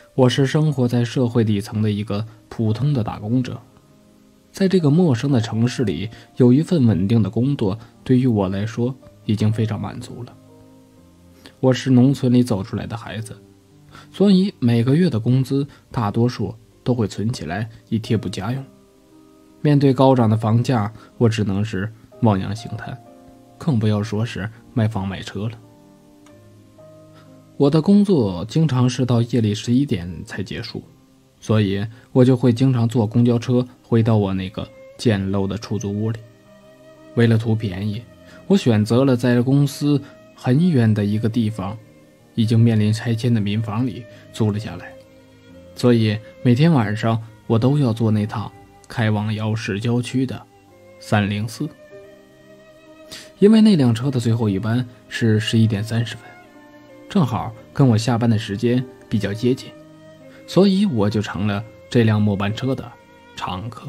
我是生活在社会底层的一个普通的打工者，在这个陌生的城市里，有一份稳定的工作，对于我来说已经非常满足了。我是农村里走出来的孩子，所以每个月的工资大多数都会存起来以贴补家用。面对高涨的房价，我只能是望洋兴叹，更不要说是买房买车了。我的工作经常是到夜里11点才结束，所以我就会经常坐公交车回到我那个简陋的出租屋里。为了图便宜，我选择了在公司很远的一个地方，已经面临拆迁的民房里租了下来。所以每天晚上我都要坐那趟开往瑶市郊区的304，因为那辆车的最后一班是11点30分，正好跟我下班的时间比较接近，所以我就成了这辆末班车的常客。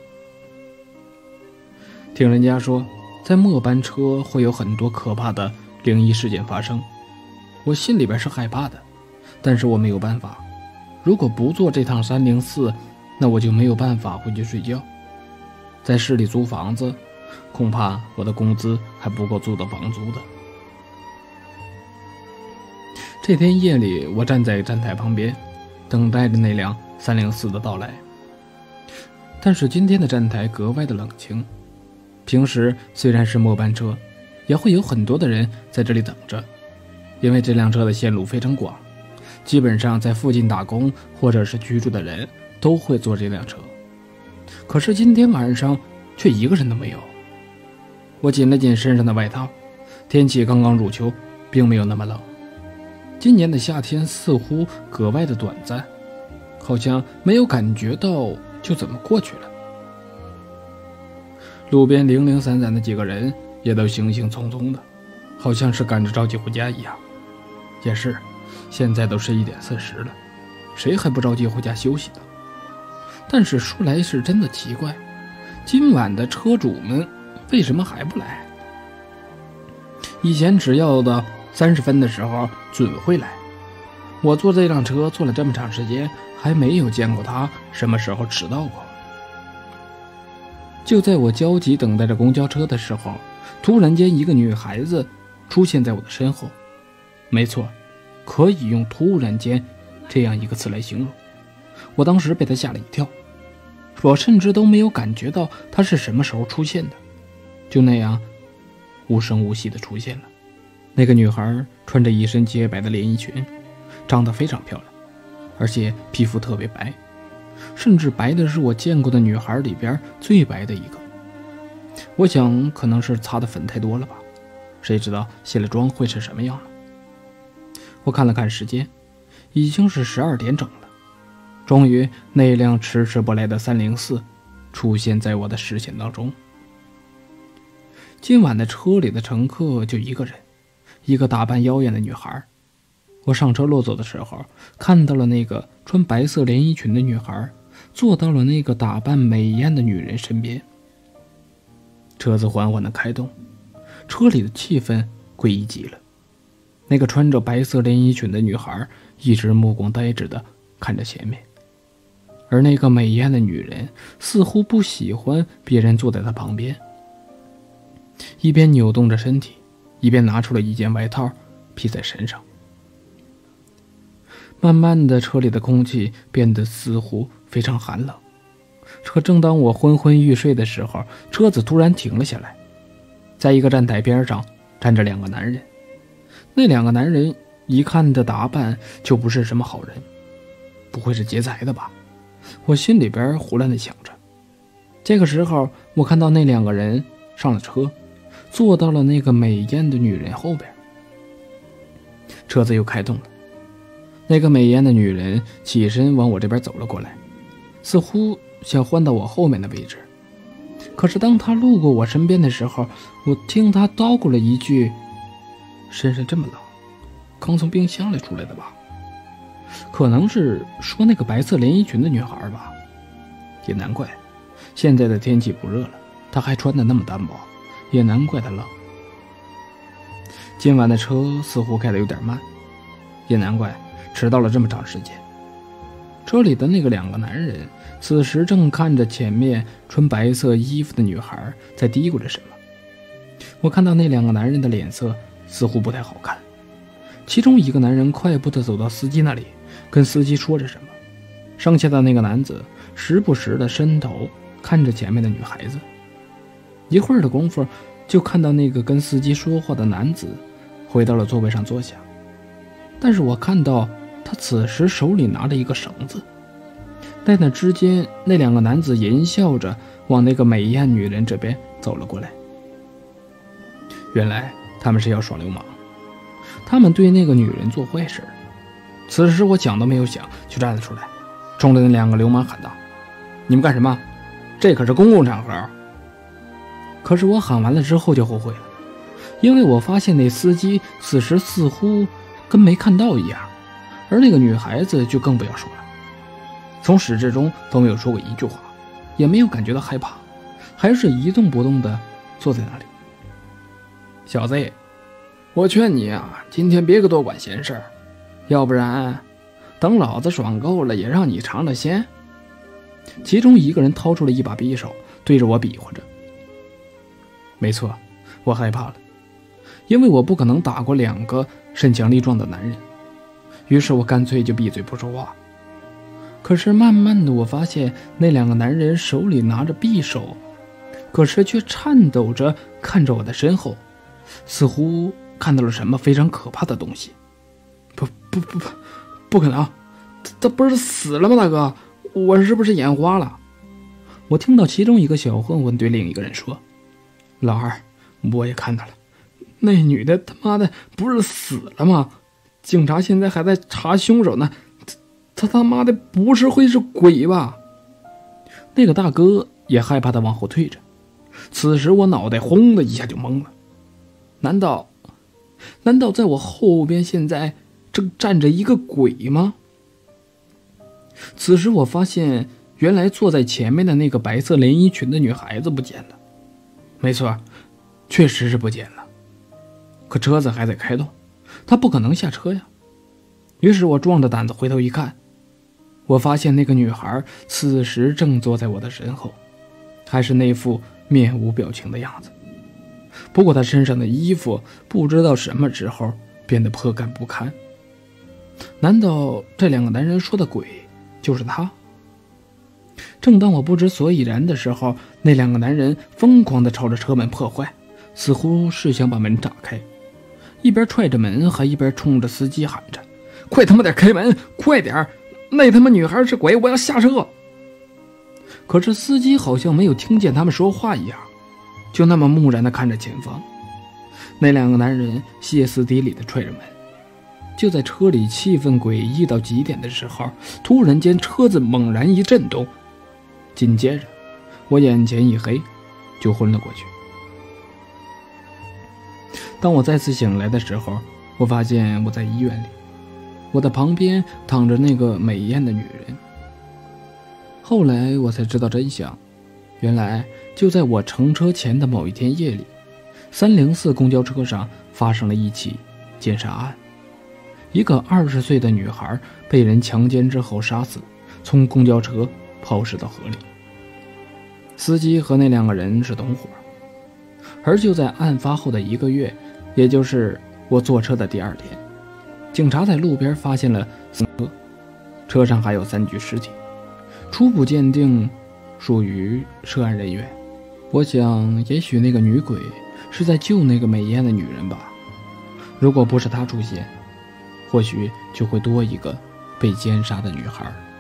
听人家说，在末班车会有很多可怕的灵异事件发生，我心里边是害怕的，但是我没有办法。如果不坐这趟304，那我就没有办法回去睡觉。在市里租房子，恐怕我的工资还不够租的房租的。这天夜里，我站在站台旁边，等待着那辆304的到来。但是今天的站台格外的冷清。平时虽然是末班车，也会有很多的人在这里等着，因为这辆车的线路非常广，基本上在附近打工或者是居住的人都会坐这辆车。可是今天晚上却一个人都没有。我紧了紧身上的外套，天气刚刚入秋，并没有那么冷。今年的夏天似乎格外的短暂，好像没有感觉到就怎么过去了。路边零零散散的几个人也都行行匆匆的，好像是赶着着急回家一样。也是，现在都11点40了，谁还不着急回家休息呢？但是说来是真的奇怪，今晚的车主们为什么还不来？以前只要到30分的时候准会来，我坐这辆车坐了这么长时间，还没有见过他什么时候迟到过。就在我焦急等待着公交车的时候，突然间一个女孩子出现在我的身后。没错，可以用突然间这样一个词来形容。我当时被她吓了一跳，我甚至都没有感觉到她是什么时候出现的，就那样无声无息地出现了。那个女孩穿着一身洁白的连衣裙，长得非常漂亮，而且皮肤特别白，甚至白的是我见过的女孩里边最白的一个。我想可能是擦的粉太多了吧，谁知道卸了妆会是什么样呢？我看了看时间，已经是12点整了。终于那辆迟迟不来的304出现在我的视线当中。今晚的车里的乘客就一个人，一个打扮妖艳的女孩。我上车落座的时候，看到了那个穿白色连衣裙的女孩坐到了那个打扮美艳的女人身边。车子缓缓地开动，车里的气氛诡异极了。那个穿着白色连衣裙的女孩一直目光呆滞地看着前面，而那个美艳的女人似乎不喜欢别人坐在她旁边，一边扭动着身体，一边拿出了一件外套披在身上。慢慢的，车里的空气变得似乎非常寒冷。可正当我昏昏欲睡的时候，车子突然停了下来。在一个站台边上站着2个男人，那2个男人一看的打扮就不是什么好人，不会是劫财的吧？我心里边胡乱的想着。这个时候，我看到那2个人上了车，坐到了那个美艳的女人后边。车子又开动了，那个美艳的女人起身往我这边走了过来，似乎想换到我后面的位置。可是当她路过我身边的时候，我听她叨咕了一句：“身上这么冷，刚从冰箱里出来的吧？”可能是说那个白色连衣裙的女孩吧。也难怪，现在的天气不热了，她还穿得那么单薄，也难怪她冷。今晚的车似乎开得有点慢，也难怪迟到了这么长时间。 车里的那个2个男人此时正看着前面穿白色衣服的女孩在嘀咕着什么。我看到那2个男人的脸色似乎不太好看，其中一个男人快步地走到司机那里，跟司机说着什么，剩下的那个男子时不时地伸头看着前面的女孩子。一会儿的功夫，就看到那个跟司机说话的男子回到了座位上坐下，但是我看到他此时手里拿着一个绳子。在那之间，那2个男子淫笑着往那个美艳女人这边走了过来。原来他们是要耍流氓，他们对那个女人做坏事。此时我想都没有想就站了出来，冲着那2个流氓喊道：“你们干什么？这可是公共场合！”可是我喊完了之后就后悔了，因为我发现那司机此时似乎跟没看到一样，而那个女孩子就更不要说了，从始至终都没有说过一句话，也没有感觉到害怕，还是一动不动地坐在那里。小子，我劝你啊，今天别个多管闲事，要不然等老子爽够了也让你尝了鲜。其中一个人掏出了一把匕首，对着我比划着。没错，我害怕了，因为我不可能打过2个身强力壮的男人，于是我干脆就闭嘴不说话。可是慢慢的我发现那2个男人手里拿着匕首，可是却颤抖着看着我的身后，似乎看到了什么非常可怕的东西。不可能，他不是死了吗？大哥，我是不是眼花了？我听到其中一个小混混对另一个人说：“老二，我也看到了，那女的他妈的不是死了吗？警察现在还在查凶手呢，他妈的不是会是鬼吧？”那个大哥也害怕的往后退着。此时我脑袋轰的一下就懵了，难道在我后边现在正站着一个鬼吗？此时我发现原来坐在前面的那个白色连衣裙的女孩子不见了。没错，确实是不见了，可车子还在开动，她不可能下车呀。于是我壮着胆子回头一看，我发现那个女孩此时正坐在我的身后，还是那副面无表情的样子。不过她身上的衣服不知道什么时候变得破烂不堪。难道这2个男人说的鬼就是她？正当我不知所以然的时候，那2个男人疯狂地朝着车门破坏，似乎是想把门打开，一边踹着门还一边冲着司机喊着：“快他妈点开门，快点，那他妈女孩是鬼，我要下车！”可是司机好像没有听见他们说话一样，就那么木然地看着前方。那2个男人歇斯底里地踹着门。就在车里气氛诡异到极点的时候，突然间车子猛然一震动，紧接着我眼前一黑，就昏了过去。当我再次醒来的时候，我发现我在医院里，我的旁边躺着那个美艳的女人。后来我才知道真相，原来就在我乘车前的某一天夜里，304公交车上发生了一起奸杀案。一个20岁的女孩被人强奸之后杀死，从公交车抛尸到河里。司机和那2个人是同伙。而就在案发后的1个月，也就是我坐车的第2天，警察在路边发现了4车，车上还有3具尸体，初步鉴定属于涉案人员。我想也许那个女鬼是在救那个美艳的女人吧，如果不是她出现，或许就会多一个被奸杀的女孩。